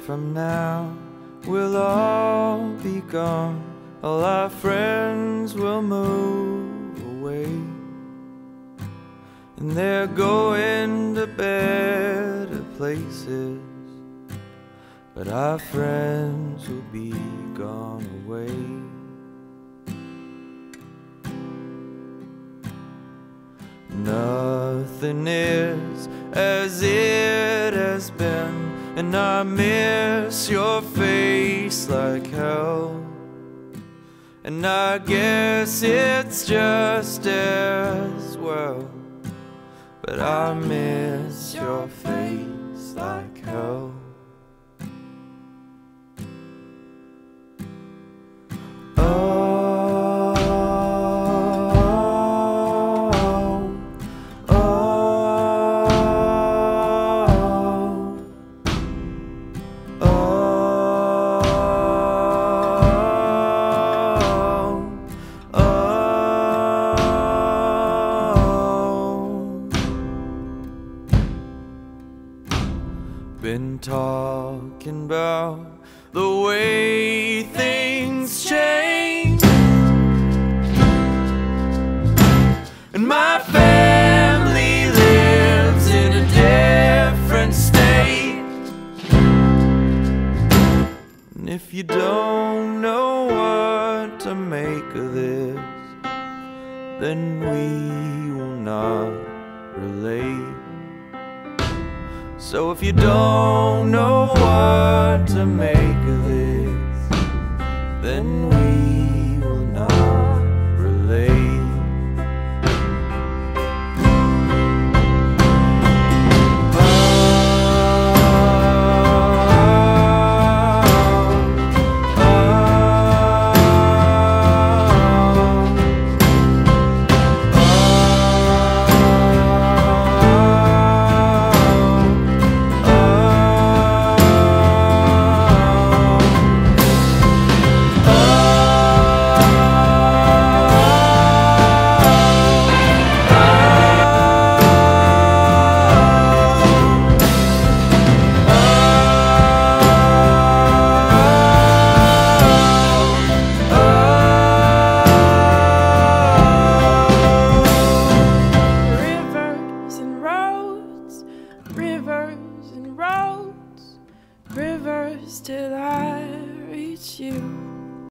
from now we'll all be gone. All our friends will move away, and they're going to better places, but our friends will be gone away. Nothing is as it has been, and I miss your face like hell. And I guess it's just as well, but I miss your face like hell. Been talking about the way things change, and my family lives in a different state. And if you don't know what to make of this, then we will not relate. So if you don't know what to make of this, then we will not relate. Rivers and roads, rivers till I reach you.